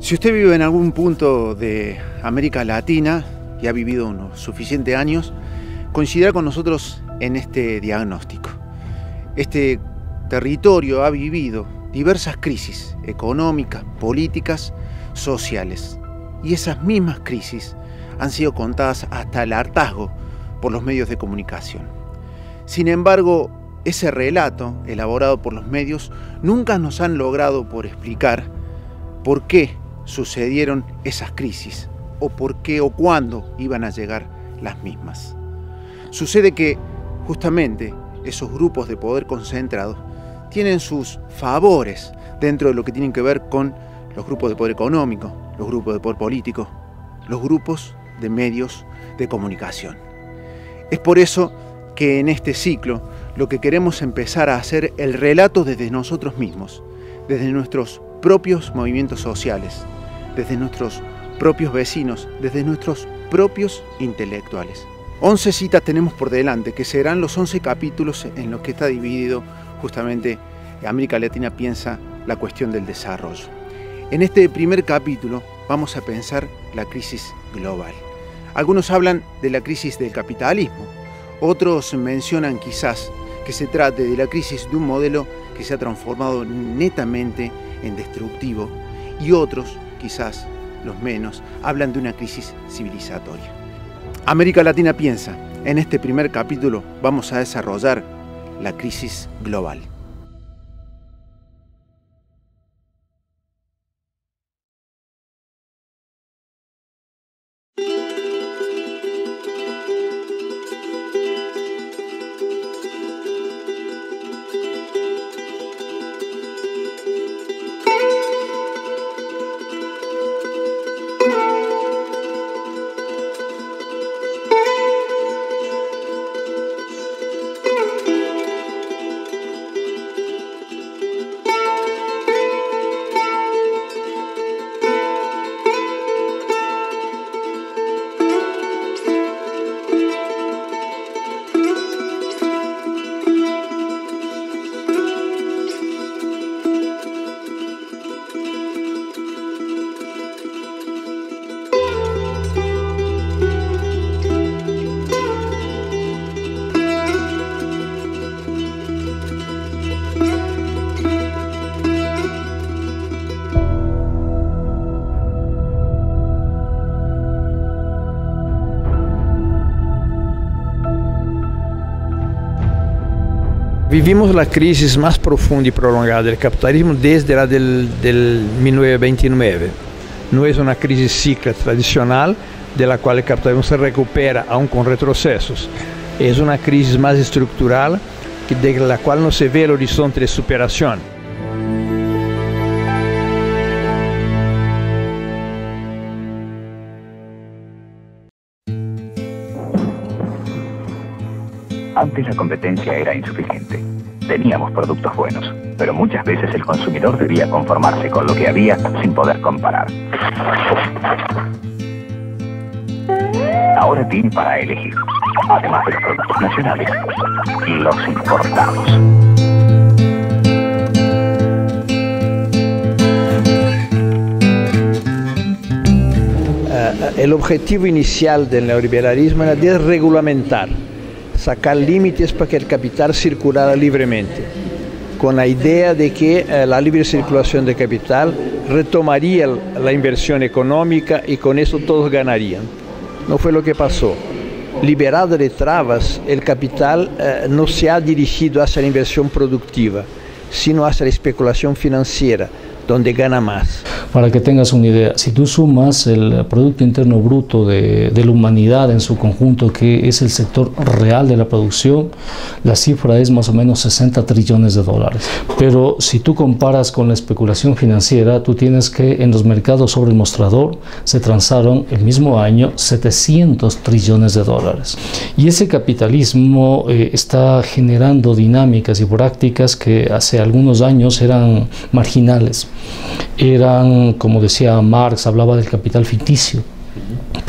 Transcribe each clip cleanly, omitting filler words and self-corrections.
Si usted vive en algún punto de América Latina y ha vivido unos suficientes años, coincidirá con nosotros en este diagnóstico. Este territorio ha vivido diversas crisis económicas, políticas, sociales. Y esas mismas crisis han sido contadas hasta el hartazgo por los medios de comunicación. Sin embargo, ese relato elaborado por los medios nunca nos han logrado por explicar por qué sucedieron esas crisis, o por qué o cuándo iban a llegar las mismas. Sucede que justamente esos grupos de poder concentrados tienen sus favores dentro de lo que tienen que ver con los grupos de poder económico, los grupos de poder político, los grupos de medios de comunicación. Es por eso que en este ciclo lo que queremos empezar a hacer el relato desde nosotros mismos, desde nuestros propios movimientos sociales, desde nuestros propios vecinos, desde nuestros propios intelectuales. 11 citas tenemos por delante, que serán los 11 capítulos en los que está dividido justamente América Latina piensa la cuestión del desarrollo. En este primer capítulo vamos a pensar la crisis global. Algunos hablan de la crisis del capitalismo, otros mencionan quizás que se trate de la crisis de un modelo que se ha transformado netamente en destructivo, y otros, quizás los menos, hablan de una crisis civilizatoria. América Latina piensa. En este primer capítulo vamos a desarrollar la crisis global. Vivimos la crisis más profunda y prolongada del capitalismo desde la del 1929. No es una crisis cíclica tradicional de la cual el capitalismo se recupera aún con retrocesos. Es una crisis más estructural de la cual no se ve el horizonte de superación. Antes la competencia era insuficiente. Teníamos productos buenos, pero muchas veces el consumidor debía conformarse con lo que había sin poder comparar. Ahora tiene para elegir, además de los productos nacionales, los importados. El objetivo inicial del neoliberalismo era desregulamentar, sacar límites para que el capital circulara libremente, con la idea de que la libre circulación de capital retomaría la inversión económica y con eso todos ganarían. No fue lo que pasó. Liberado de trabas, el capital no se ha dirigido hacia la inversión productiva, sino hacia la especulación financiera, donde gana más. Para que tengas una idea, si tú sumas el Producto Interno Bruto de la humanidad en su conjunto, que es el sector real de la producción, la cifra es más o menos 60 trillones de dólares. Pero si tú comparas con la especulación financiera, tú tienes que en los mercados sobre el mostrador se transaron el mismo año 700 trillones de dólares. Y ese capitalismo está generando dinámicas y prácticas que hace algunos años eran marginales. Eran, como decía Marx, hablaba del capital ficticio.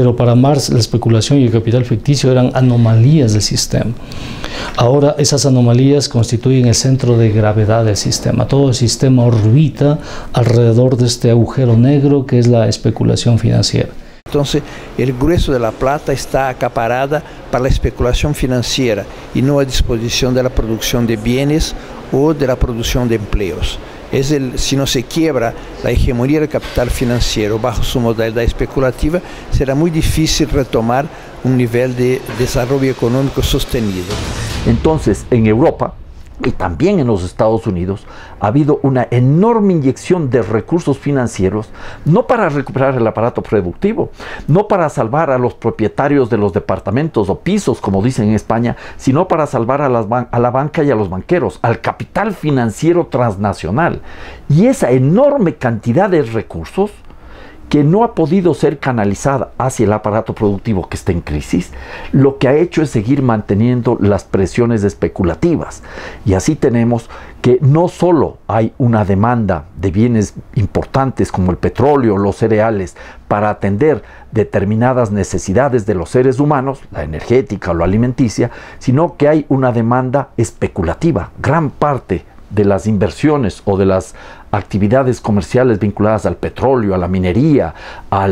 Pero para Marx la especulación y el capital ficticio eran anomalías del sistema. Ahora esas anomalías constituyen el centro de gravedad del sistema. Todo el sistema orbita alrededor de este agujero negro que es la especulación financiera. Entonces, el grueso de la plata está acaparada para la especulación financiera y no a disposición de la producción de bienes o de la producción de empleos. Si no se quiebra la hegemonía del capital financiero bajo su modalidad especulativa, será muy difícil retomar un nivel de desarrollo económico sostenido. Entonces, en Europa y también en los Estados Unidos ha habido una enorme inyección de recursos financieros, no para recuperar el aparato productivo, no para salvar a los propietarios de los departamentos o pisos, como dicen en España, sino para salvar a la banca y a los banqueros, al capital financiero transnacional. Y esa enorme cantidad de recursos que no ha podido ser canalizada hacia el aparato productivo que está en crisis, lo que ha hecho es seguir manteniendo las presiones especulativas. Y así tenemos que no solo hay una demanda de bienes importantes como el petróleo, los cereales, para atender determinadas necesidades de los seres humanos, la energética o la alimenticia, sino que hay una demanda especulativa. Gran parte de las inversiones o de las actividades comerciales vinculadas al petróleo, a la minería, a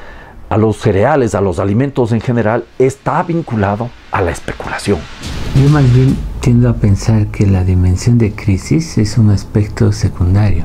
los cereales, a los alimentos en general, está vinculado a la especulación. Yo más bien tiendo a pensar que la dimensión de crisis es un aspecto secundario.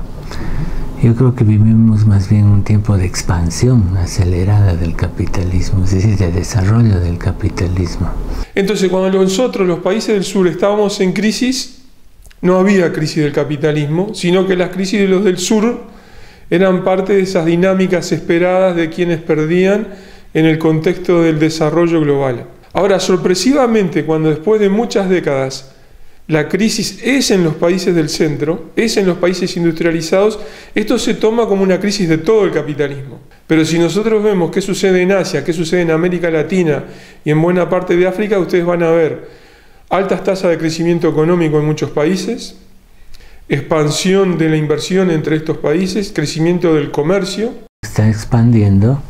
Yo creo que vivimos más bien un tiempo de expansión acelerada del capitalismo, es decir, de desarrollo del capitalismo. Entonces, cuando nosotros, los países del sur, estábamos en crisis, no había crisis del capitalismo, sino que las crisis de los del sur eran parte de esas dinámicas esperadas de quienes perdían en el contexto del desarrollo global. Ahora, sorpresivamente, cuando después de muchas décadas la crisis es en los países del centro, es en los países industrializados, esto se toma como una crisis de todo el capitalismo. Pero si nosotros vemos qué sucede en Asia, qué sucede en América Latina y en buena parte de África, ustedes van a ver altas tasas de crecimiento económico en muchos países, expansión de la inversión entre estos países, crecimiento del comercio. Está expandiendo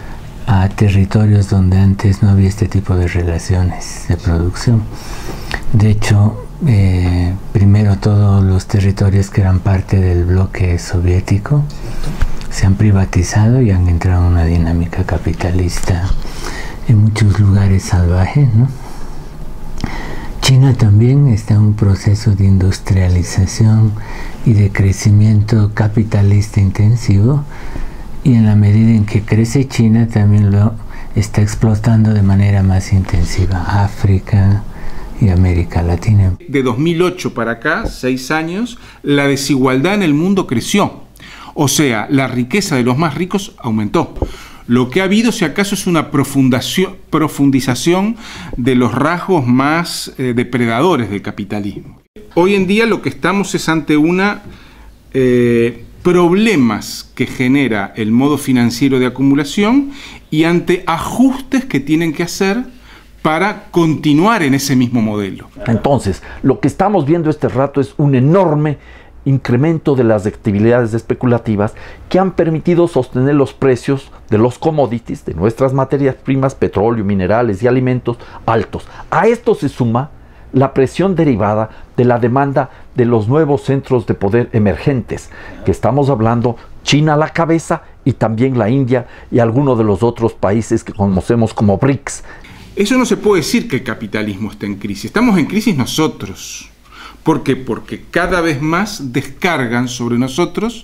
a territorios donde antes no había este tipo de relaciones de producción. De hecho, primero todos los territorios que eran parte del bloque soviético se han privatizado y han entrado en una dinámica capitalista en muchos lugares salvajes, ¿no? China también está en un proceso de industrialización y de crecimiento capitalista intensivo, y en la medida en que crece China también lo está explotando de manera más intensiva África y América Latina. De 2008 para acá, 6 años, la desigualdad en el mundo creció. O sea, la riqueza de los más ricos aumentó. Lo que ha habido, si acaso, es una profundización de los rasgos más depredadores del capitalismo. Hoy en día lo que estamos es ante problemas que genera el modo financiero de acumulación y ante ajustes que tienen que hacer para continuar en ese mismo modelo. Entonces, lo que estamos viendo este rato es un enorme incremento de las actividades especulativas que han permitido sostener los precios de los commodities, de nuestras materias primas, petróleo, minerales y alimentos, altos. A esto se suma la presión derivada de la demanda de los nuevos centros de poder emergentes, que estamos hablando China a la cabeza y también la India y algunos de los otros países que conocemos como BRICS. Eso no se puede decir que el capitalismo está en crisis. Estamos en crisis nosotros. ¿Por qué? Porque cada vez más descargan sobre nosotros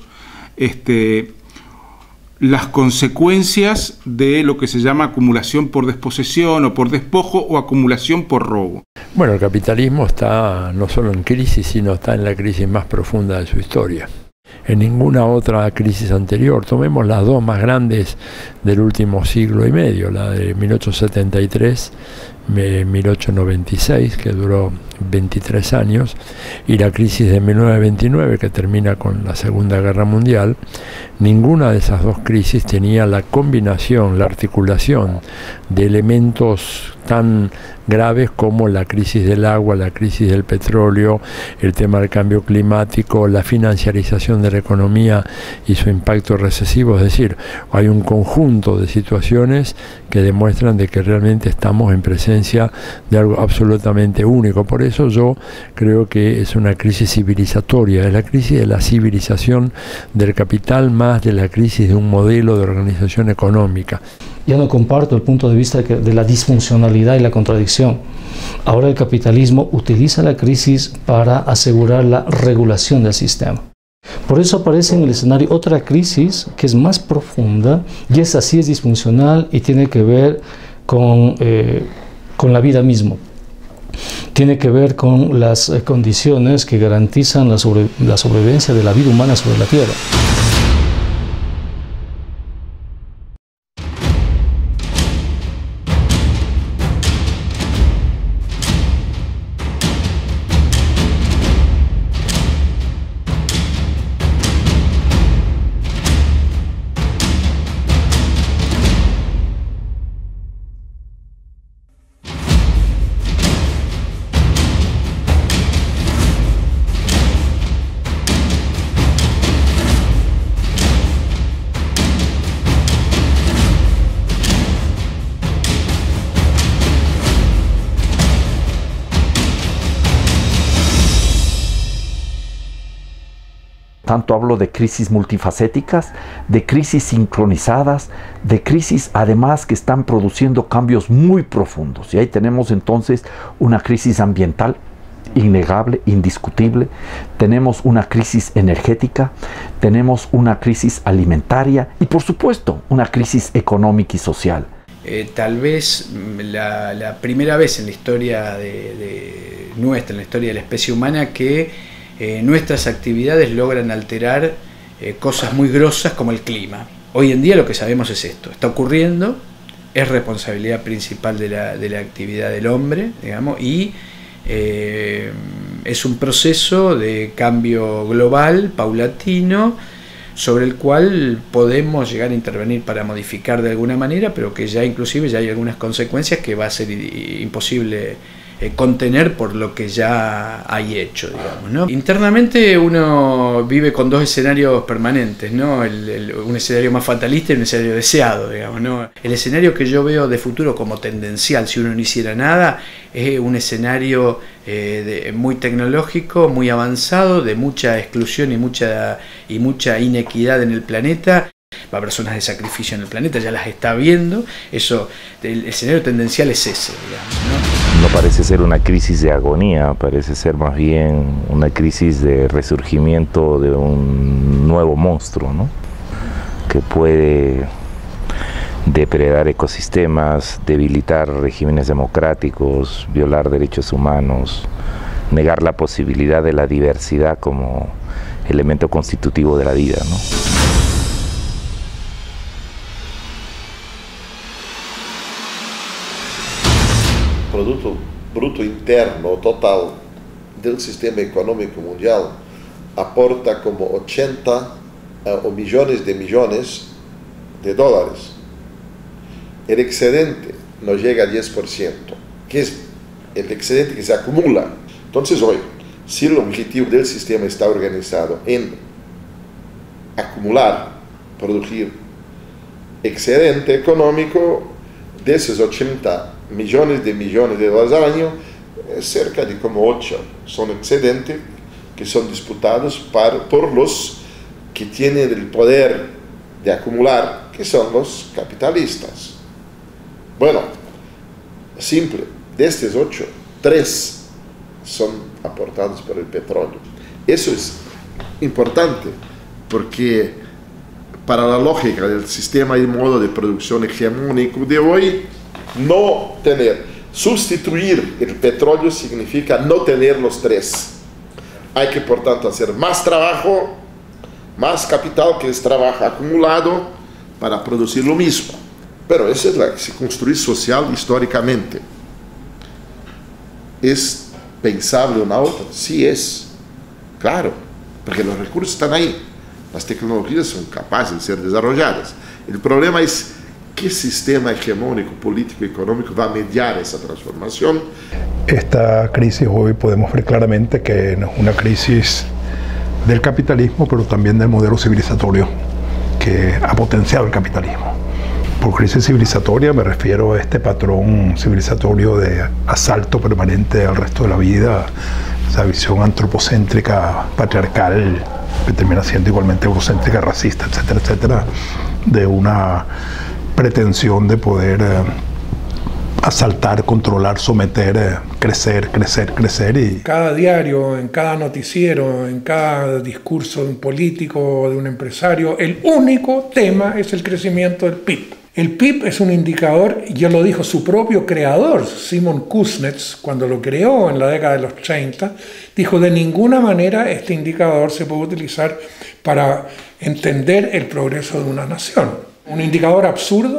las consecuencias de lo que se llama acumulación por desposesión o por despojo o acumulación por robo. Bueno, el capitalismo está no solo en crisis, sino está en la crisis más profunda de su historia. En ninguna otra crisis anterior, tomemos las dos más grandes del último siglo y medio, la de 1873 1896, que duró 23 años, y la crisis de 1929, que termina con la Segunda Guerra Mundial, ninguna de esas dos crisis tenía la combinación, la articulación de elementos tan graves como la crisis del agua, la crisis del petróleo, el tema del cambio climático, la financiarización de la economía y su impacto recesivo. Es decir, hay un conjunto de situaciones que demuestran de que realmente estamos en presencia de algo absolutamente único. Por eso yo creo que es una crisis civilizatoria, es la crisis de la civilización del capital más de la crisis de un modelo de organización económica. Ya no comparto el punto de vista de la disfuncionalidad y la contradicción. Ahora el capitalismo utiliza la crisis para asegurar la regulación del sistema. Por eso aparece en el escenario otra crisis que es más profunda, y esa sí es disfuncional y tiene que ver con la vida misma. Tiene que ver con las condiciones que garantizan la sobrevivencia de la vida humana sobre la Tierra. Tanto hablo de crisis multifacéticas, de crisis sincronizadas, de crisis además que están produciendo cambios muy profundos. Y ahí tenemos entonces una crisis ambiental innegable, indiscutible, tenemos una crisis energética, tenemos una crisis alimentaria y por supuesto una crisis económica y social. Tal vez la primera vez en la historia nuestra, en la historia de la especie humana, que nuestras actividades logran alterar cosas muy grosas como el clima. Hoy en día lo que sabemos es esto, está ocurriendo, es responsabilidad principal de la actividad del hombre, digamos, y es un proceso de cambio global, paulatino, sobre el cual podemos llegar a intervenir para modificar de alguna manera, pero que ya inclusive ya hay algunas consecuencias que va a ser imposible contener por lo que ya hay hecho, digamos, ¿no? Internamente uno vive con dos escenarios permanentes, ¿no? Un escenario más fatalista y un escenario deseado, digamos, ¿no? El escenario que yo veo de futuro como tendencial, si uno no hiciera nada, es un escenario muy tecnológico, muy avanzado, de mucha exclusión y mucha inequidad en el planeta. Va a haber zonas de sacrificio en el planeta, ya las está viendo. Eso, el escenario tendencial es ese, digamos, ¿no? No parece ser una crisis de agonía, parece ser más bien una crisis de resurgimiento de un nuevo monstruo, ¿no? Que puede depredar ecosistemas, debilitar regímenes democráticos, violar derechos humanos, negar la posibilidad de la diversidad como elemento constitutivo de la vida, ¿no? Produto bruto interno total del sistema económico mundial aporta como 80 millones de dólares. El excedente no llega a 10%, que es el excedente que se acumula. Entonces hoy, si el objetivo del sistema está organizado en acumular, producir excedente económico, de esos 80 millones de dólares al año, cerca de como 8 son excedentes que son disputados por los que tienen el poder de acumular, que son los capitalistas. Bueno, simple, de estos 8, 3 son aportados por el petróleo. Eso es importante porque para la lógica del sistema y modo de producción hegemónico de hoy, no tener, sustituir el petróleo significa no tener los 3. Hay que, por tanto, hacer más trabajo, más capital, que es trabajo acumulado, para producir lo mismo. Pero esa es la que se construye social históricamente. ¿Es pensable una otra? Sí es, claro, porque los recursos están ahí, las tecnologías son capaces de ser desarrolladas. El problema es qué sistema hegemónico, político y económico va a mediar esa transformación. Esta crisis hoy podemos ver claramente que no es una crisis del capitalismo, pero también del modelo civilizatorio que ha potenciado el capitalismo. Por crisis civilizatoria me refiero a este patrón civilizatorio de asalto permanente al resto de la vida, esa visión antropocéntrica, patriarcal, que termina siendo igualmente eurocéntrica, racista, etcétera, etcétera, de una pretensión de poder asaltar, controlar, someter, crecer, crecer, crecer. Y cada diario, en cada noticiero, en cada discurso de un político o de un empresario, el único tema es el crecimiento del PIB. El PIB es un indicador, ya lo dijo su propio creador, Simon Kuznets, cuando lo creó en la década de los 30, dijo: de ninguna manera este indicador se puede utilizar para entender el progreso de una nación. Un indicador absurdo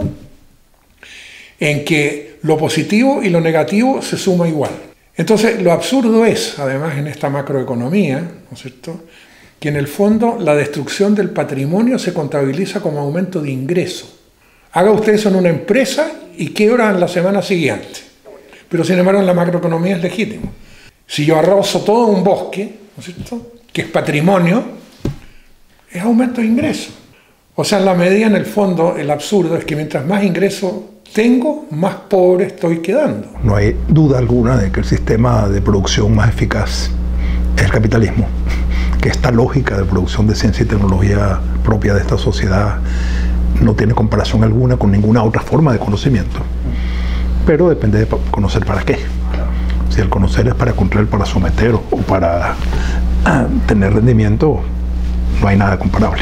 en que lo positivo y lo negativo se suma igual. Entonces, lo absurdo es, además en esta macroeconomía, ¿no es cierto?, que en el fondo la destrucción del patrimonio se contabiliza como aumento de ingreso. Haga usted eso en una empresa y quiebra en la semana siguiente. Pero sin embargo en la macroeconomía es legítimo. Si yo arrozo todo un bosque, ¿no es cierto?, que es patrimonio, es aumento de ingreso. O sea, en la medida, en el fondo, el absurdo es que mientras más ingreso tengo, más pobre estoy quedando. No hay duda alguna de que el sistema de producción más eficaz es el capitalismo, que esta lógica de producción de ciencia y tecnología propia de esta sociedad no tiene comparación alguna con ninguna otra forma de conocimiento. Pero depende de conocer para qué. Si el conocer es para controlar, para someter o para tener rendimiento, no hay nada comparable.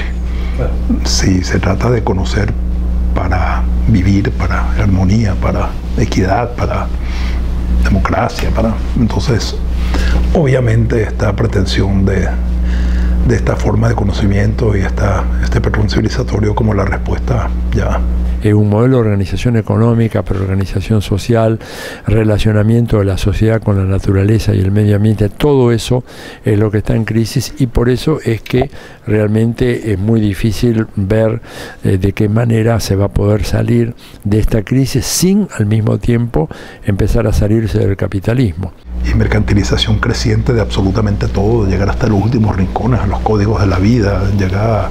Si se trata de conocer para vivir, para armonía, para equidad, para democracia, entonces obviamente esta pretensión de esta forma de conocimiento y este patrón civilizatorio como la respuesta ya. Un modelo de organización económica, pero organización social, relacionamiento de la sociedad con la naturaleza y el medio ambiente, todo eso es lo que está en crisis, y por eso es que realmente es muy difícil ver de qué manera se va a poder salir de esta crisis sin al mismo tiempo empezar a salirse del capitalismo. Y mercantilización creciente de absolutamente todo, llegar hasta los últimos rincones, a los códigos de la vida, llegar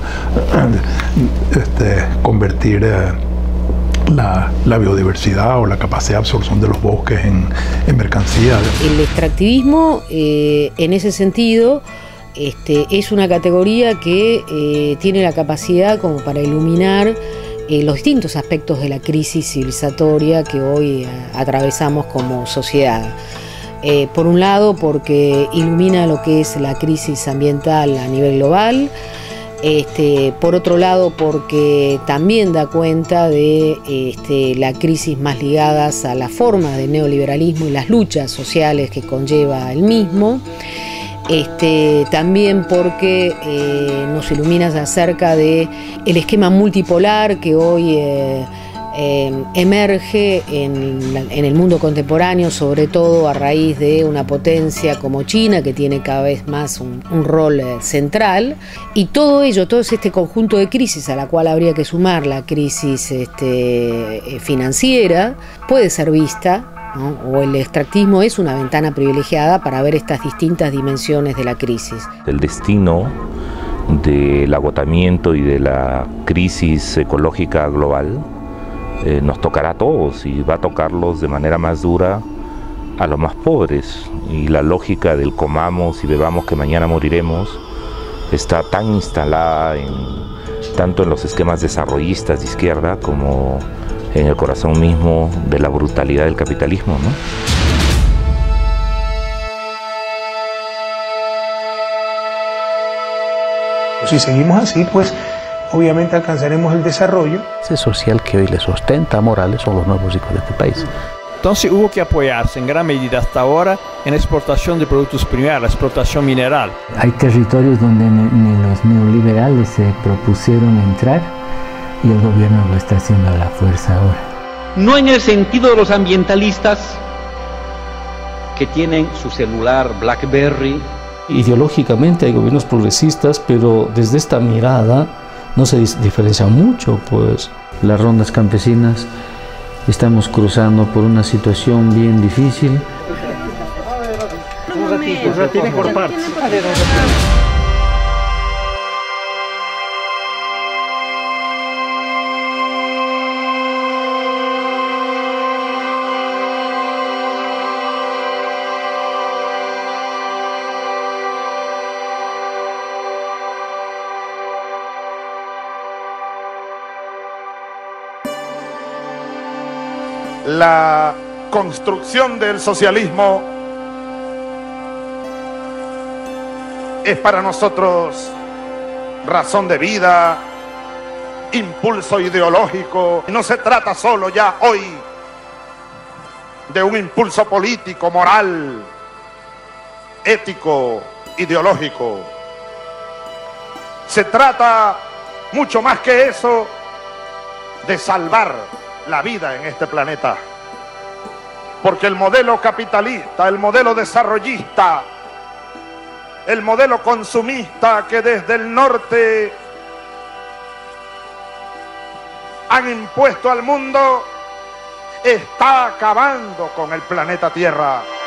a convertir la biodiversidad o la capacidad de absorción de los bosques en mercancía. El extractivismo, en ese sentido, es una categoría que tiene la capacidad como para iluminar los distintos aspectos de la crisis civilizatoria que hoy atravesamos como sociedad. Por un lado, porque ilumina lo que es la crisis ambiental a nivel global. Por otro lado, porque también da cuenta de la crisis más ligadas a la forma de neoliberalismo y las luchas sociales que conlleva el mismo. También porque nos ilumina acerca de el esquema multipolar que hoy emerge en el mundo contemporáneo, sobre todo a raíz de una potencia como China, que tiene cada vez más un rol central, y todo ello, todo este conjunto de crisis a la cual habría que sumar la crisis financiera, puede ser vista, ¿no?, o el extractivismo es una ventana privilegiada para ver estas distintas dimensiones de la crisis. El destino del agotamiento y de la crisis ecológica global nos tocará a todos, y va a tocarlos de manera más dura a los más pobres, y la lógica del comamos y bebamos que mañana moriremos está tan instalada tanto en los esquemas desarrollistas de izquierda como en el corazón mismo de la brutalidad del capitalismo, ¿no? Si seguimos así, pues obviamente alcanzaremos el desarrollo. Ese social que hoy les ostenta a Morales son los nuevos ricos de este país. Entonces hubo que apoyarse en gran medida hasta ahora en exportación de productos primarios, explotación mineral. Hay territorios donde ni los neoliberales se propusieron entrar y el gobierno lo está haciendo a la fuerza ahora. No en el sentido de los ambientalistas, que tienen su celular BlackBerry. Ideológicamente hay gobiernos progresistas, pero desde esta mirada no se diferencia mucho, pues. Las rondas campesinas, estamos cruzando por una situación bien difícil. Un ratito por partes. La construcción del socialismo es para nosotros razón de vida, impulso ideológico. No se trata solo ya hoy de un impulso político, moral, ético, ideológico. Se trata mucho más que eso de salvar la vida en este planeta, porque el modelo capitalista, el modelo desarrollista, el modelo consumista que desde el norte han impuesto al mundo está acabando con el planeta Tierra.